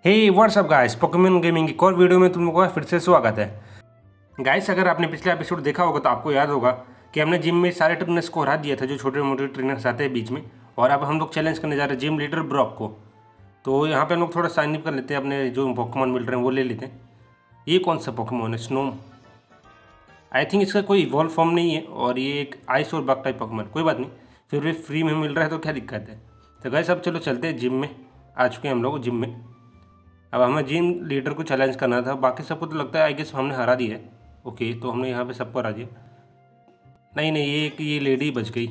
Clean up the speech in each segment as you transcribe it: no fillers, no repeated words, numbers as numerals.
हे what's up guys, Pokemon gaming की एक और वीडियो में तुम लोगों का फिर से स्वागत है। गाइस, अगर आपने पिछला एपिसोड देखा होगा तो आपको याद होगा कि हमने जिम में सारे ट्रेनर्स को हरा दिया था जो छोटे मोटे ट्रेनर्स आते हैं बीच में। और अब हम लोग चैलेंज करने जा रहे हैं जिम लीडर ब्रॉक को। तो यहाँ पे हम लोग थोड़ा साइन अप कर लेते हैं, अपने जो पोकेमॉन मिल रहे हैं वो ले लेते हैं। ये कौन सा पोकेमॉन है? स्नोम। आई थिंक इसका कोई इवॉल्व फॉर्म नहीं है और ये एक आइस और बग टाइप पोकेमॉन। कोई बात नहीं, फिर भी फ्री में मिल रहा है तो क्या दिक्कत है। तो गाइस अब चलो चलते हैं जिम में। आ चुके हैं हम लोग जिम में। अब हमें जिम लीडर को चैलेंज करना था। बाकी सबको तो लगता है आई गेस हमने हरा दिया है। ओके, तो हमने यहाँ पे सबको हरा दिया। नहीं नहीं, ये लेडी बच गई।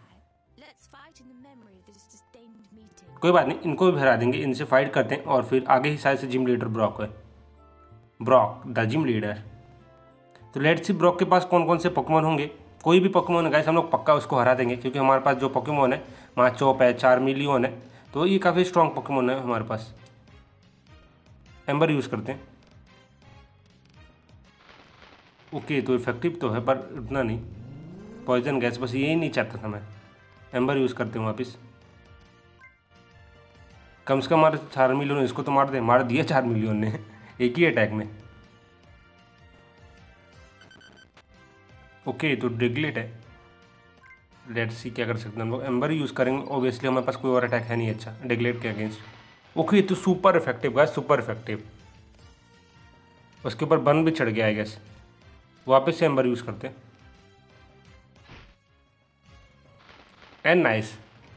कोई बात नहीं, इनको भी हरा देंगे। इनसे फाइट करते हैं और फिर आगे ही शायद से जिम लीडर ब्रॉक है। Brock the gym leader. तो लेट्स सी ब्रॉक के पास कौन कौन से पोकेमॉन होंगे। कोई भी पोकेमॉन है गाइस, हम लोग पक्का उसको हरा देंगे क्योंकि हमारे पास जो पोकेमॉन है माचोप है, चार्मिलियन है, तो ये काफ़ी स्ट्रॉन्ग पोकेमॉन है हमारे पास। एम्बर यूज़ करते हैं। ओके, तो इफेक्टिव तो है पर उतना नहीं। पॉइजन गैस, बस यही नहीं चाहता था मैं। एम्बर यूज़ करते हैं वापस। कम से कम हमारे 4 मिलियन, इसको तो मार दिया 4 मिलियन ने एक ही अटैक में। ओके, तो डिग्लेट है। लेट्स सी क्या कर सकते हैं हम लोग। एम्बर यूज़ करेंगे ऑब्वियसली, हमारे पास कोई और अटैक है नहीं अच्छा डिग्लेट के अगेंस्ट। ओके, तो super effective guys, super effective. उसके ऊपर बर्न भी चढ़ गया है गैस। वापस से एम्बर यूज़ करते हैं एंड नाइस।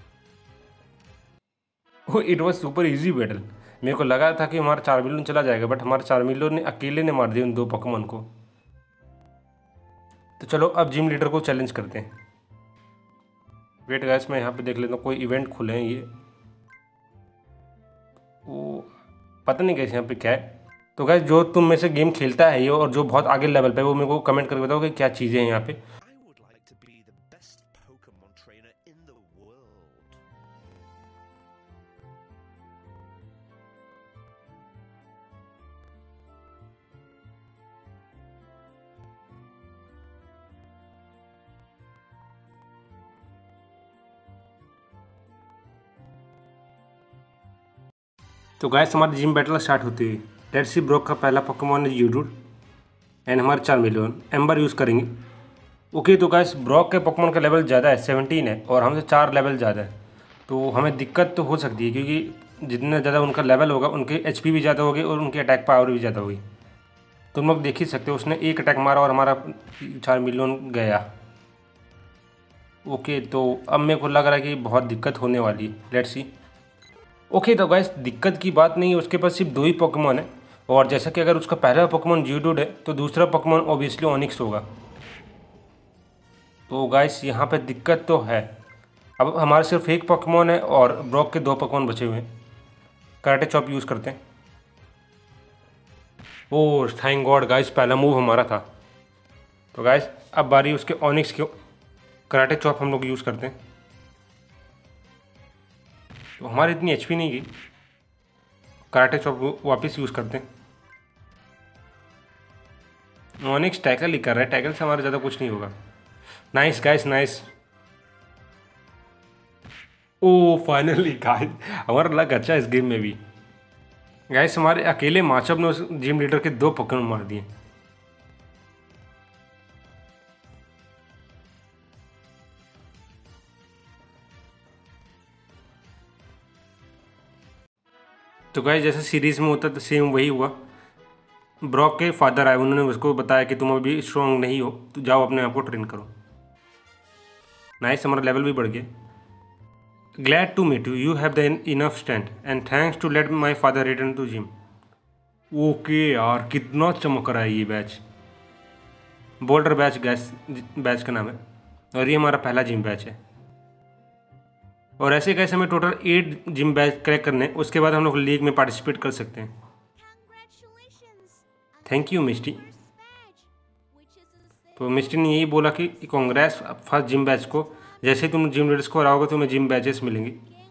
वो it was super easy battle. मेरे को लगा था कि हमारा 4 मिलियन चला जाएगा, बट हमारे 4 मिलियन ने अकेले ने मार दिया उन दो पोकेमॉन को। तो चलो अब जिम लीडर को चैलेंज करते हैं। वेट गाइस, मैं यहाँ पे देख लेता हूँ कोई इवेंट खुले हैं ये। वो पता नहीं कैसे यहाँ पे क्या है। तो गाइस, जो तुम में से गेम खेलता है ये और जो बहुत आगे लेवल पे है वो मेरे को कमेंट करके बताओ कि क्या चीज़ें हैं यहाँ पे। तो गाइस, हमारी जिम बैटल स्टार्ट होती है। लेट्स सी ब्रॉक का पहला पोकेमॉन है यूडूड एंड हमारे 4 मिलियन। एम्बर यूज़ करेंगे। ओके, तो गाइस ब्रॉक के पोकेमॉन का लेवल ज़्यादा है, 17 है और हमसे 4 लेवल ज़्यादा है। तो हमें दिक्कत तो हो सकती है क्योंकि जितना ज़्यादा उनका लेवल होगा उनके एचपी भी ज़्यादा होगी और उनकी अटैक पावर भी ज़्यादा होगी। तुम लोग देख ही सकते हो, उसने एक अटैक मारा और हमारा 4 मिलियन गया। ओके, तो अब मेरे को लग रहा है कि बहुत दिक्कत होने वाली है। Let's see. ओके, तो गाइस दिक्कत की बात नहीं है, उसके पास सिर्फ 2 ही पोकेमॉन है। और जैसा कि अगर उसका पहला पोकेमॉन जियोडूड है तो दूसरा पोकेमॉन ऑब्वियसली ओनिक्स होगा। तो गाइस यहाँ पे दिक्कत तो है। अब हमारे सिर्फ एक पोकेमॉन है और ब्रॉक के 2 पोकेमॉन बचे हुए हैं। कराटे चॉप यूज़ करते हैं। ओह थैंक गॉड गाइस, पहला मूव हमारा था। तो गाइस अब बारी उसके ओनिक्स की। कराटे चॉप हम लोग यूज़ करते हैं। तो हमारी इतनी एचपी नहीं गई। कराटे चॉप वापस यूज़ करते हैं। ओनिक्स टैकल ही कर रहा है, टैकल से हमारा ज़्यादा कुछ नहीं होगा। Nice guys, nice. Oh finally guys, हमारा लक अच्छा है इस गेम में भी। गाइस हमारे अकेले माचअप ने उस जिम लीडर के 2 पोकेमॉन मार दिए। तो गाइस जैसे सीरीज में होता तो सेम वही हुआ। ब्रॉक के फादर आए, उन्होंने उसको बताया कि तुम अभी स्ट्रॉन्ग नहीं हो तो जाओ अपने आप को ट्रेन करो। नाइस, हमारा लेवल भी बढ़ गया। Glad to meet you, you have the enough strength and thanks to let my father return to gym. Okay यार, कितना चमक रहा है ये badge. Boulder badge guys badge का नाम है और ये हमारा पहला जिम बैच है। और ऐसे कैसे हमें टोटल 8 जिम बैच क्रैक करने, उसके बाद हम लोग लीग में पार्टिसिपेट कर सकते हैं। Thank you Misty. तो मिस्टी ने यही बोला कि कांग्रेस फर्स्ट जिम बैच को। जैसे तुम जिम लीडर्स को हराओगे तुम्हें जिम बैचेस मिलेंगे।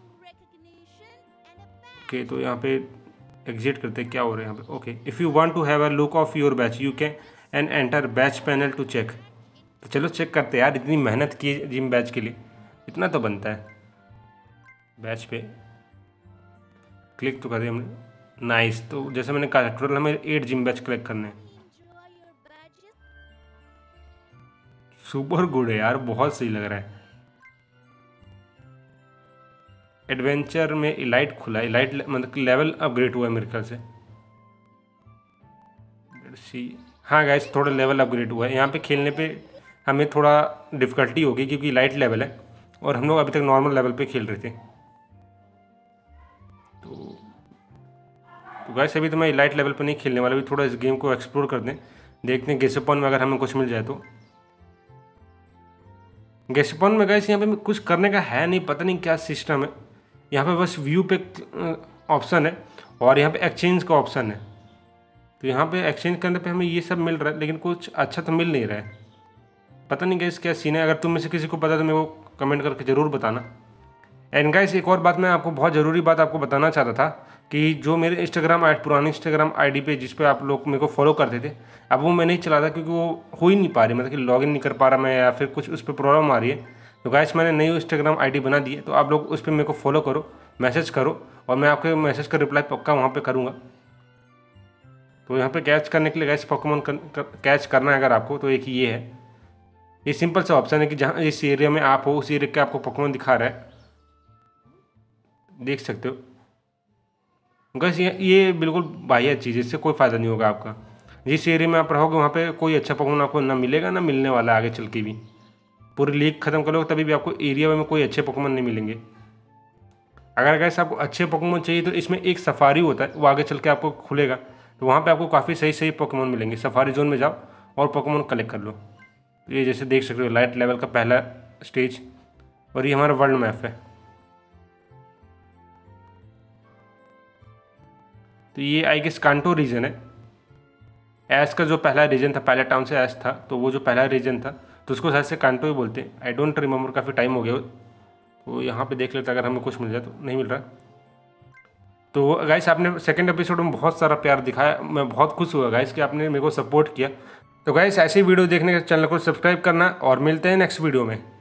ओके, तो यहाँ पे एग्जिट करते हैं, क्या हो रहा है यहाँ पे। Okay, if you want to have a look of your badge you can and enter badge panel to check. तो चलो चेक करते हैं यार, इतनी मेहनत की जिम बैच के लिए, इतना तो बनता है। बैच पे क्लिक तो कर दिया हमने। नाइस। तो जैसे मैंने कहा टोटल हमें 8 जिम बैच कलेक्ट करने हैं। सुपर गुड है यार, बहुत सही लग रहा है। एडवेंचर में इलाइट खुला है, इलाइट मतलब लेवल अपग्रेड हुआ है मेरे ख्याल से। हाँ गाइस, थोड़ा लेवल अपग्रेड हुआ है। यहाँ पे खेलने पे हमें थोड़ा डिफ़िकल्टी होगी क्योंकि लाइट लेवल है और हम लोग अभी तक नॉर्मल लेवल पे खेल रहे थे। तो गाइस अभी तो मैं लाइट लेवल पे नहीं खेलने वाला, अभी थोड़ा इस गेम को एक्सप्लोर कर दें, देखते हैं गेसपॉन में अगर हमें कुछ मिल जाए तो। गेसपॉन में गाइस यहाँ पे कुछ करने का है नहीं, पता नहीं क्या सिस्टम है। यहाँ पे बस व्यू पे ऑप्शन है और यहाँ पे एक्सचेंज का ऑप्शन है। तो यहाँ पे एक्सचेंज करने पे हमें ये सब मिल रहा है लेकिन कुछ अच्छा तो मिल नहीं रहा है। पता नहीं गाइस क्या सीन है, अगर तुम में से किसी को पता तो मेरे को कमेंट करके ज़रूर बताना। एंड गाइस एक और बात मैं आपको बहुत ज़रूरी बात आपको बताना चाहता था कि जो मेरे पुरानी इंस्टाग्राम आईडी पे जिस पे आप लोग मेरे को फॉलो करते थे, अब वो मैं नहीं चला था क्योंकि वो हो ही नहीं पा रही, मतलब कि लॉगिन नहीं कर पा रहा मैं या फिर कुछ उस पर प्रॉब्लम आ रही है। तो गाइस मैंने नई इंस्टाग्राम आईडी बना दी है, तो आप लोग उस पर मेरे को फॉलो करो, मैसेज करो और मैं आपके मैसेज का रिप्लाई पक्का वहाँ पर करूँगा। तो यहाँ पर कैच करने के लिए गाइस पोकेमॉन कैच करना है अगर आपको, तो एक ये है, ये सिंपल सा ऑप्शन है कि जहाँ इस एरिया में आप हो उस एरिया के आपको पोकेमॉन दिखा रहा है, देख सकते हो। गैस ये बिल्कुल बाह्य चीज़ है, इससे कोई फ़ायदा नहीं होगा आपका। जिस एरिया में आप रहोगे वहाँ पे कोई अच्छा पोकेमॉन आपको ना मिलेगा ना मिलने वाला है आगे चल के भी। पूरी लीग खत्म करोगे तभी भी आपको एरिया में कोई अच्छे पोकेमॉन नहीं मिलेंगे। अगर गैस आपको अच्छे पोकेमॉन चाहिए तो इसमें एक सफारी होता है, वो आगे चल के आपको खुलेगा, तो वहाँ पर आपको काफ़ी सही सही पोकेमॉन मिलेंगे। सफारी जोन में जाओ और पोकेमॉन कलेक्ट कर लो। तो ये जैसे देख सकते हो लाइट लेवल का पहला स्टेज और ये हमारा वर्ल्ड मैप है। तो ये आई गेस कांटो रीजन है। एस का जो पहला रीजन था, पहले टाउन से एस था, तो वो जो पहला रीजन था तो उसको शायद से कांटो ही बोलते हैं। आई डोंट रिमेंबर, काफ़ी टाइम हो गया। तो यहाँ पे देख लेते अगर हमें कुछ मिल जाए, तो नहीं मिल रहा। तो गाइस आपने सेकंड एपिसोड में बहुत सारा प्यार दिखाया, मैं बहुत खुश हुआ गाइस कि आपने मेरे को सपोर्ट किया। तो गाइस ऐसी वीडियो देखने के चैनल को सब्सक्राइब करना और मिलते हैं नेक्स्ट वीडियो में।